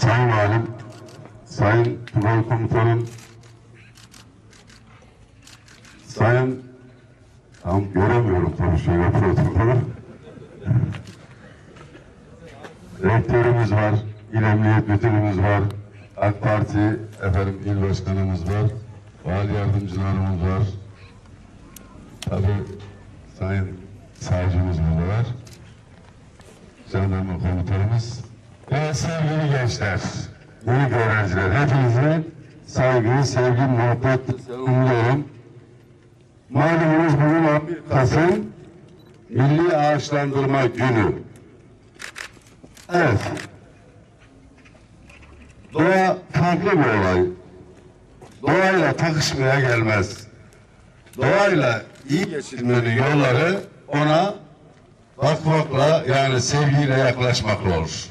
Sayın Valim, Sayın Tugay Komutanım, Sayın, tam göremiyorum tabii şöyle protokolü. Rektörümüz var, İl Emniyet Müdürümüz var, AK Parti il başkanımız var, vali yardımcılarımız var. Tabii Sayın savcımız burada var. Jandarma komutanımız ve sevgili gençler, büyük öğrenciler, hepinize saygı, sevgi, muhabbet selamlıyorum. Malumunuz bugün 11 Kasım Milli Ağaçlandırma Günü. Evet. Doğa farklı bir olay. Doğayla takışmaya gelmez. Doğayla iyi geçirmenin yolları ona bakmakla, yani sevgiyle yaklaşmakla olur.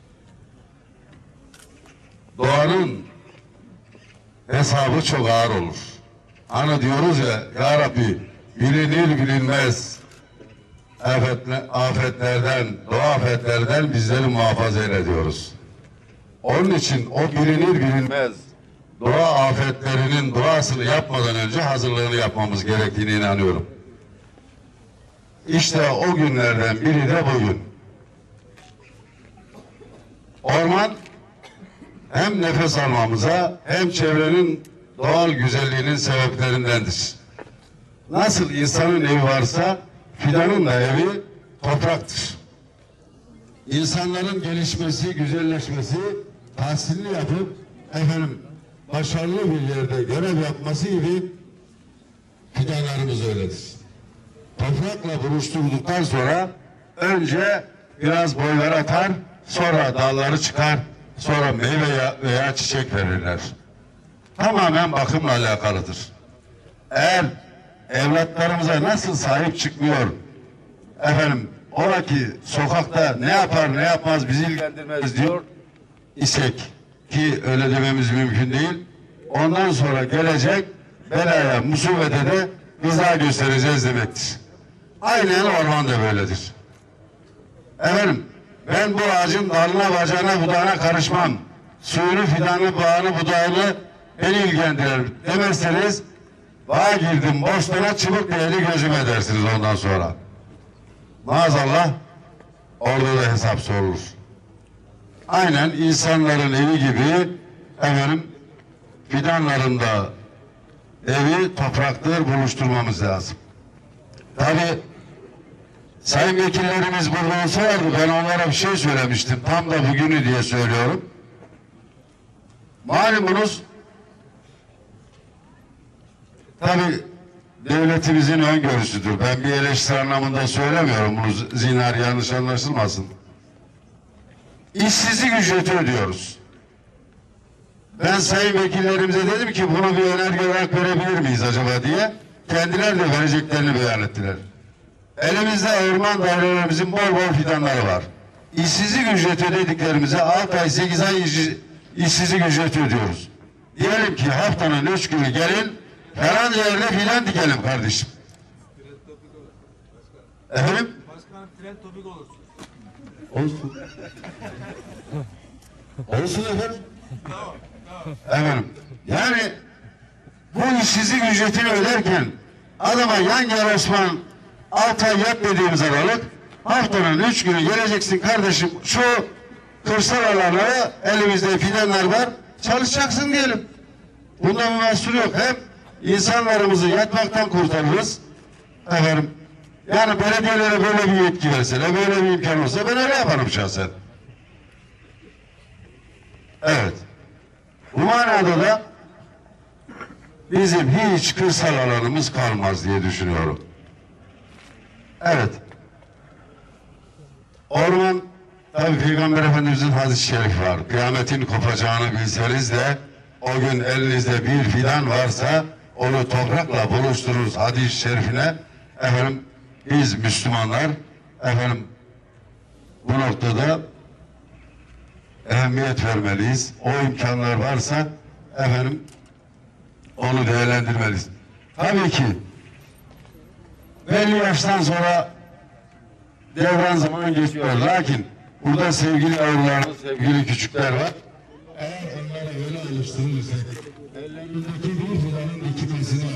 Doğanın hesabı çok ağır olur. Hani diyoruz ya Rabbi, bilinir bilinmez afetlerden, doğa afetlerden bizleri muhafaza eyle diyoruz. Onun için o bilinir bilinmez doğa afetlerinin doğasını yapmadan önce hazırlığını yapmamız gerektiğine inanıyorum. İşte o günlerden biri de bugün. Orman hem nefes almamıza hem çevrenin doğal güzelliğinin sebeplerindendir. Nasıl insanın evi varsa fidanın da evi topraktır. İnsanların gelişmesi, güzelleşmesi, tahsilini yapıp başarılı bir yerde görev yapması gibi fidanlarımız öyledir. Toprakla buluşturduktan sonra önce biraz boylar atar, sonra dalları çıkar, sonra meyve veya çiçek verirler. Tamamen bakımla alakalıdır. Eğer evlatlarımıza nasıl sahip çıkmıyor, oradaki sokakta ne yapar ne yapmaz bizi ilgilendirmez diyor isek, ki öyle dememiz mümkün değil, ondan sonra gelecek belaya, musibete de rıza göstereceğiz demektir. Aynen orman da böyledir. Ben bu ağacın dalına, bacağına, budağına karışmam. Suyunu, fidanı, bağını, budağını beni ilgilendirir demezseniz, bağa girdim bostana, çubuk değeri gözüme dersiniz ondan sonra. Maazallah orada da hesap sorulur. Aynen insanların evi gibi fidanların da evi topraktır, buluşturmamız lazım. Tabii sayın vekillerimiz burada olsalardı ben onlara bir şey söylemiştim. Tam da bugünü diye söylüyorum. Malumunuz tabii devletimizin öngörüsüdür. Ben bir eleştiri anlamında söylemiyorum. Bunu zinhar yanlış anlaşılmasın. İşsizlik ücreti ödüyoruz. Ben sayın vekillerimize dedim ki bunu bir önerge olarak verebilir miyiz acaba diye. Kendileri de vereceklerini beyan ettiler. Elimizde orman dairelerimizin bol bol fidanları var. İşsizlik ücreti ödediklerimize 6 ay 8 ay işsizlik ücreti ödüyoruz. Diyelim ki haftanın 3 günü gelin falan yerine filan dikelim kardeşim. Efendim? Başkanım tren topik olursun. Olsun. Olsun efendim. Yani bu işsizlik ücretini öderken adama yan gel Osman 6 ay yat dediğimiz aralık haftanın 3 günü geleceksin kardeşim, şu kırsal alanlara elimizde fidanlar var, çalışacaksın diyelim. Bunda bir mahsur yok. Hem insanlarımızı yatmaktan kurtarırız. Yani belediyelere böyle bir yetki verseler, böyle bir imkan olsa ben öyle yaparım şahsen. Evet. Bu manada da bizim hiç kırsal alanımız kalmaz diye düşünüyorum. Evet. Orman, tabi Peygamber Efendimizin hadis-i şerifi var. Kıyametin kopacağını bilseniz de o gün elinizde bir fidan varsa onu toprakla buluştururuz hadis-i şerifine. Biz Müslümanlar bu noktada ehemmiyet vermeliyiz. O imkanlar varsa onu değerlendirmeliyiz. Tabii ki belli yaştan sonra devran zaman geçiyor. Lakin burada sevgili yavrularımız, sevgili küçükler var. eğer onları öyle alıştırırsak, ellerindeki bir fidanın dikilmesine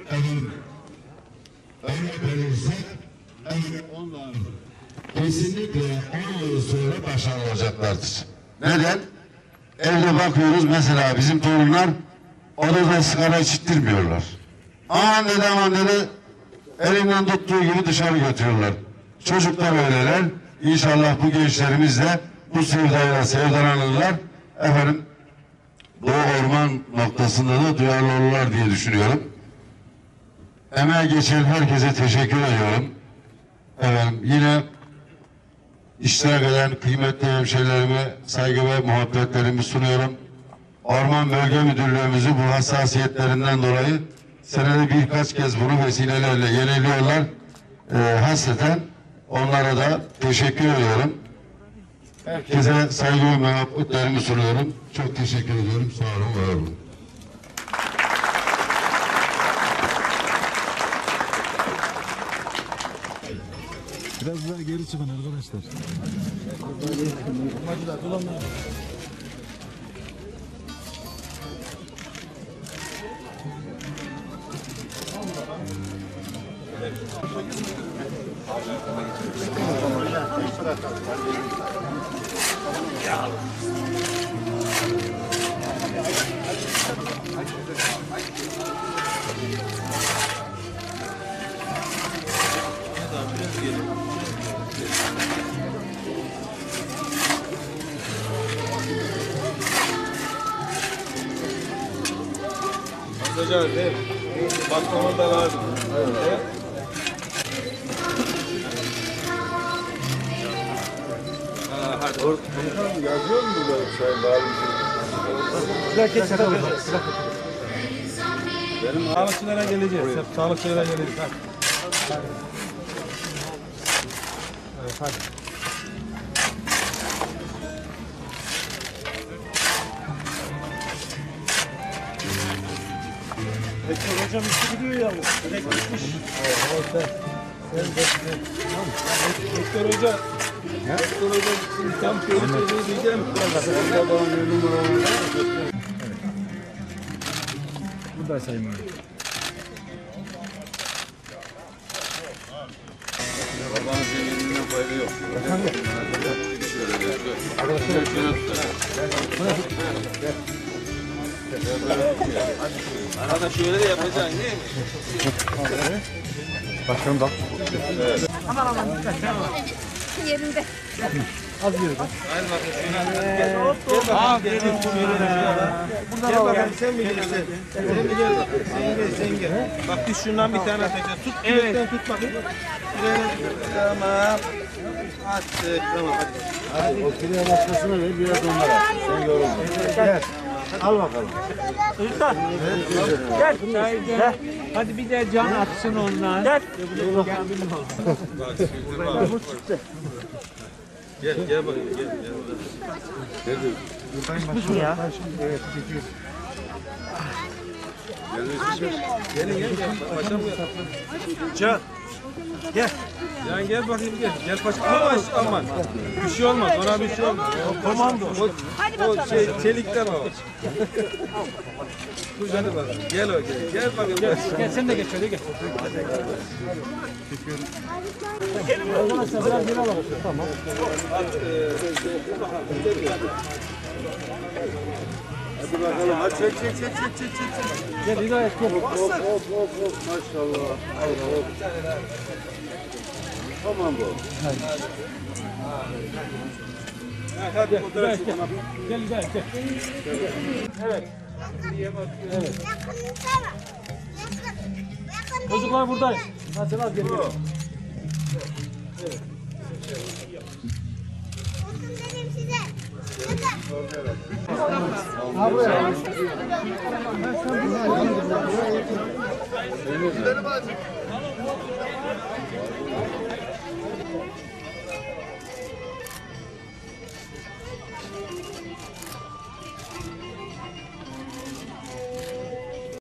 örnek verirsek, onlar kesinlikle 10 yıl sonra başarılı olacaklardır. Neden? Evde bakıyoruz mesela bizim torunlar odada sigara içittirmiyorlar. Aman dede elinden tuttuğu gibi dışarı götürüyorlar. Çocuklar öyleler. İnşallah bu gençlerimiz de bu sevdayla sevdalanırlar. Efendim Doğu Orman noktasında da duyarlı olurlar diye düşünüyorum. Emeğe geçen herkese teşekkür ediyorum. Efendim yine iştirak eden kıymetli hemşehrilerime saygı ve muhabbetlerimi sunuyorum. Orman Bölge Müdürlüğümüzü bu hassasiyetlerinden dolayı senede birkaç kez bunu vesilelerle yeniliyorlar. Hasreten onlara da teşekkür ediyorum. Herkese saygı ve muhabbetlerimi sunuyorum. Çok teşekkür ediyorum. Sağ olun, var olun. Biraz daha geri çıkın arkadaşlar. Hocam ne? Baklava da var. Evet. Hadi. Yazıyor mu burada Sayın Valim? Benim sağlıkçılara geleceğiz. Hep sağlıkçılara geleceğiz. Hadi. Evet, hadi. Bekir hocam işi gidiyor yalnız. Direkt gitmiş. Doktor Hoca. Doktor Hoca şimdi tam söyleyeceğini diyeceğim. Burada sayın var. Babanın zengininden fayda yok. Arada şöyle de yapacaksın değil mi? Başkanım da. Aman yerinde. Az geride. Hayır bakın şöyle. Gel bakalım sen mi gelirsin? Sen mi gel bakalım. Sen gel. Bak biz şundan bir tane atacağız. Tut evet. Tut bakayım. Tamam. Attık. Tamam hadi. O kireye başkasına ver biraz onlara. Sen yorulma. Gel. Al bakalım. Çocuklar gel. Gel. Hadi bir de can atsın onlar. Gel. Gel gel bakayım gel. Çıkmış mı ya? Evet. Çekiyor. Gelin gel. Paşam gel. Can. Gel. Yan gel bakayım gel. Gel paşam. Aman. Bir şey olmaz. Ona bir şey olmaz. Komando. O şey çelikten o. Hadi bakalım. Gel o gel. Gel bakayım. Gel sen de geç şöyle gel. Gelin arkadaşlar biraz geri alalım. Tamam. Hadi bakalım. Hadi çek. Gel Hidayet gel. Hop. Maşallah. Hop. Tamam bu. Hadi fotoğraf çekelim. Gel Hidayet gel. Evet. Evet. Çocuklar buradayız. Hadi biraz geri gel.